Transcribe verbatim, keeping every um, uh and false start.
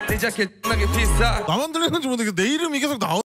내 자켓 나게 비싸. 나만 들리는지 모르겠는데 내 이름이 계속 나오.